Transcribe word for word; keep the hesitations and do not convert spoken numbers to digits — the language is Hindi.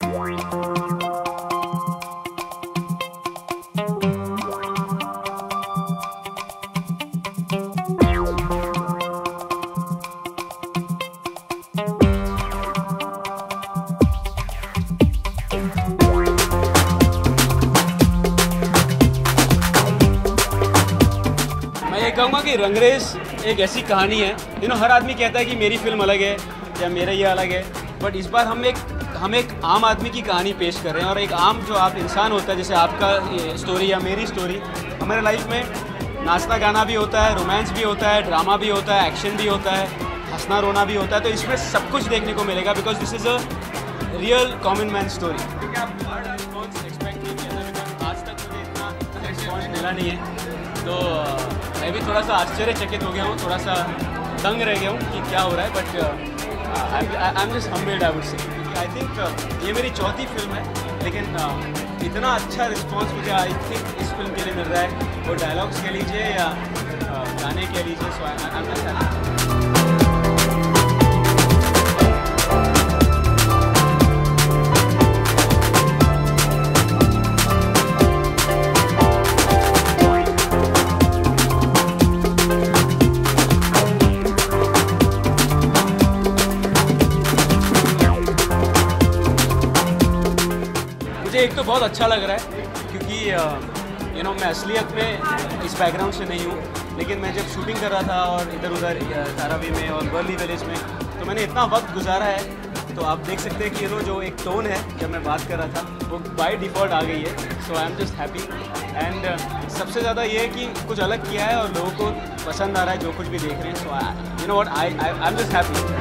कहूँगा कि रंगरेज एक ऐसी कहानी है, यू नो हर आदमी कहता है कि मेरी फिल्म अलग है या मेरा ये अलग है, बट इस बार हम एक हम एक आम आदमी की कहानी पेश कर रहे हैं। और एक आम जो आप इंसान होता है, जैसे आपका स्टोरी या मेरी स्टोरी, हमारे लाइफ में नाचना गाना भी होता है, रोमांस भी होता है, ड्रामा भी होता है, एक्शन भी होता है, हंसना रोना भी होता है। तो इसमें सब कुछ देखने को मिलेगा, because this is a real common man story. क्योंकि आप बड़ा रिस्पॉन्स एक्सपेक्ट नहीं किया था, बिकॉज आज तक मुझे इतना रिस्पॉन्स मिला नहीं है। तो मैं भी थोड़ा सा आश्चर्यचकित हो गया हूँ, थोड़ा सा दंग रह गया हूँ कि क्या हो रहा है। But I am just humbled, I would say. I think ये मेरी चौथी फिल्म है, लेकिन uh, इतना अच्छा रिस्पांस मुझे आई थिंक इस फिल्म के लिए मिल रहा है, वो डायलॉग्स कह लीजिए या uh, गाने कह लीजिए। So I am just happy. मुझे एक तो बहुत अच्छा लग रहा है क्योंकि यू नो मैं असलियत में इस बैकग्राउंड से नहीं हूँ, लेकिन मैं जब शूटिंग कर रहा था और इधर उधर धारावी में और वर्ली विलेज में, तो मैंने इतना वक्त गुजारा है। तो आप देख सकते हैं कि यू नो जो एक टोन है जब मैं बात कर रहा था वो बाय डिफ़ॉल्ट आ गई है। So I am just happy. And सबसे ज़्यादा ये है कि कुछ अलग किया है और लोगों को पसंद आ रहा है जो कुछ भी देख रहे हैं। So you know what, I I am just happy.